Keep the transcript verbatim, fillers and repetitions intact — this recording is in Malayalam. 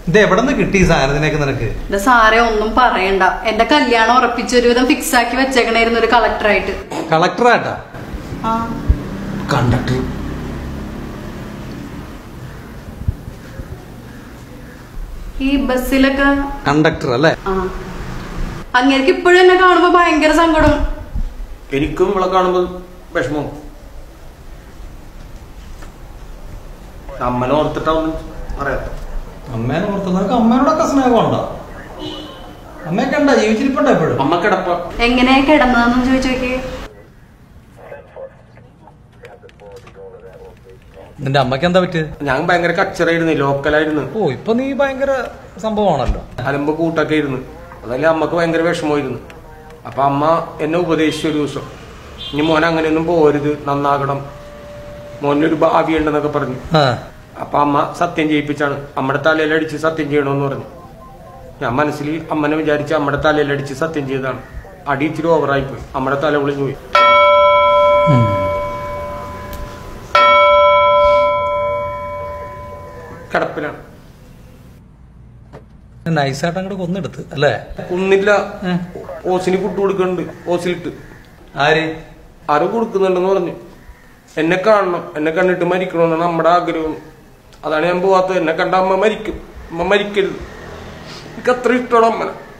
ഇത് എവിടെ നിന്ന് കിട്ടി ഈ സാധനത്തിനൊക്കെ നിനക്ക്? ഇത് സാറേ ഒന്നും പറയണ്ട, എന്റെ കല്യാണം ഉറപ്പിച്ച് ഒരുവിധം ഫിക്സ് ആക്കി വെച്ചേക്കണായിരുന്നു ഒരു കളക്ടറായിട്ട്. കളക്ടറായിട്ടാ? കണ്ടക്ടർ ഈ ബസ്സിലൊക്കെ കണ്ടക്ടർ അല്ലേ? അങ്ങേർക്ക് ഇപ്പോഴും എന്നെ കാണുമ്പോ ഭയങ്കര സങ്കടം. എനിക്കും ഇവിടെ കാണുമ്പോ വിഷമം. അമ്മനെ ഓർത്തിട്ടാവുന്നു പറയാത്ത. അമ്മേനെ ഓർത്ത് നിനക്ക് അമ്മയോടൊക്കെ സ്നേഹമുണ്ടോ? അമ്മയൊക്കെ ഉണ്ടാ ജീവിച്ചിരിപ്പുണ്ടോ എപ്പോഴും? അമ്മ കിടപ്പ എങ്ങനെയാ കിടന്നതെന്ന് ചോദിച്ചു നോക്കിയേ. നിന്റെ അമ്മക്ക് എന്താ പറ്റിയത്? ഞാൻ ഭയങ്കര കച്ചറായിരുന്നു, ലോക്കലായിരുന്നു. ഓ ഇപ്പൊ നീ ഭയങ്കര സംഭവമാണല്ലോ. അലമ്പ് കൂട്ടൊക്കെ ഇരുന്ന്, അതല്ലേ അമ്മക്ക് ഭയങ്കര വിഷമമായിരുന്നു. അപ്പൊ അമ്മ എന്നെ ഉപദേശിച്ചു ഒരു ദിവസം, ഇനി മോൻ അങ്ങനെയൊന്നും പോരുത്, നന്നാകണം, മോനൊരു ഭാവി ഉണ്ടെന്നൊക്കെ പറഞ്ഞു. അപ്പൊ അമ്മ സത്യം ചെയ്യിപ്പിച്ചാണ്, അമ്മയുടെ തലയിലടിച്ച് സത്യം ചെയ്യണമെന്ന് പറഞ്ഞു. ഞാൻ മനസ്സിൽ അമ്മനെ വിചാരിച്ച് അമ്മയുടെ തലയിലടിച്ച് സത്യം ചെയ്തതാണ്. അടി ഇച്ചിരി ഓവറായി പോയി, അമ്മയുടെ തല വിളിഞ്ഞു പോയി. കിടപ്പിലാണ്. നൈസായിട്ട് അങ്ങോട്ട് കൊന്നെടുത്ത് അല്ലേ? കൊന്നില്ല, ഓസിന് ഫുഡ് കൊടുക്കുന്നുണ്ട്. ഓസിലിട്ട് ആര് ആരും കൊടുക്കുന്നുണ്ടെന്ന് പറഞ്ഞു. എന്നെ കാണണം, എന്നെ കണ്ടിട്ട് മരിക്കണമെന്നാണ് നമ്മുടെ ആഗ്രഹം. അതാണ് ഞാൻ പോവാത്തത്. എന്നെ കണ്ട അമ്മ മരിക്കും, അമ്മ മരിക്കരുത്. എനിക്ക് അത്ര ഇഷ്ടമാണ് അമ്മനെ.